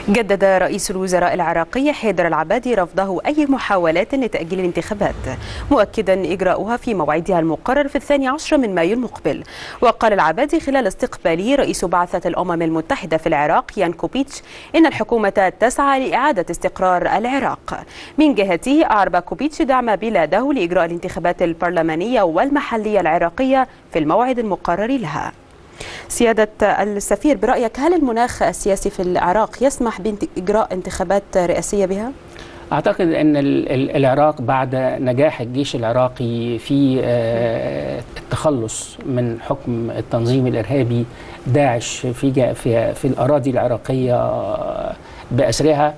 جدد رئيس الوزراء العراقي حيدر العبادي رفضه أي محاولات لتأجيل الانتخابات، مؤكدا إجراؤها في موعدها المقرر في 12 من مايو المقبل. وقال العبادي خلال استقباله رئيس بعثة الأمم المتحدة في العراق يان كوبيتش إن الحكومة تسعى لإعادة استقرار العراق. من جهته أعرب كوبيتش دعم بلاده لإجراء الانتخابات البرلمانية والمحلية العراقية في الموعد المقرر لها. سيادة السفير، برأيك هل المناخ السياسي في العراق يسمح بإجراء انتخابات رئاسية بها؟ أعتقد أن العراق بعد نجاح الجيش العراقي في التخلص من حكم التنظيم الإرهابي داعش في الأراضي العراقية بأسرها،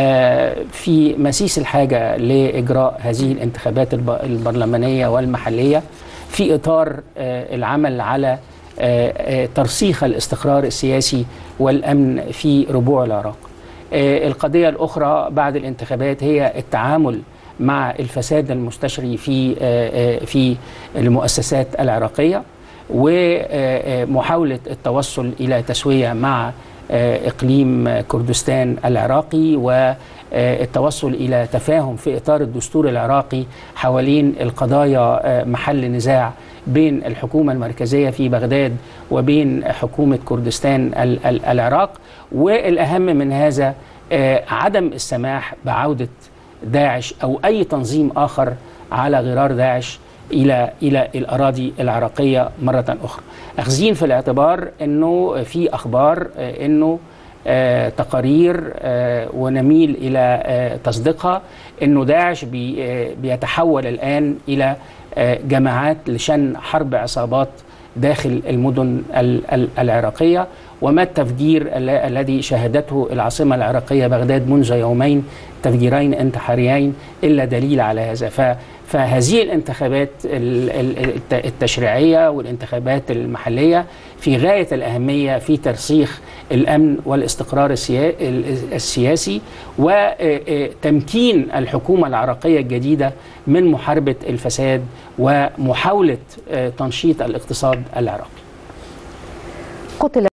في مسيس الحاجة لإجراء هذه الانتخابات البرلمانية والمحلية في إطار العمل على ترسيخ الاستقرار السياسي والأمن في ربوع العراق. القضية الأخرى بعد الانتخابات هي التعامل مع الفساد المستشري في المؤسسات العراقية ومحاولة التوصل إلى تسوية مع إقليم كردستان العراقي والتوصل إلى تفاهم في إطار الدستور العراقي حوالين القضايا محل نزاع بين الحكومة المركزية في بغداد وبين حكومة كردستان العراق. والأهم من هذا عدم السماح بعودة داعش أو أي تنظيم آخر على غرار داعش إلى الأراضي العراقية مرة أخرى، أخذين في الاعتبار أنه في أخبار أنه تقارير ونميل إلى تصديقها أنه داعش بيتحول الآن إلى جماعات لشن حرب عصابات داخل المدن العراقية، وما التفجير الذي شهدته العاصمة العراقية بغداد منذ يومين، تفجيرين انتحاريين، إلا دليل على هذا. فهذه الانتخابات التشريعية والانتخابات المحلية في غاية الأهمية في ترسيخ الأمن والاستقرار السياسي وتمكين الحكومة العراقية الجديدة من محاربة الفساد ومحاولة تنشيط الاقتصاد العراقي.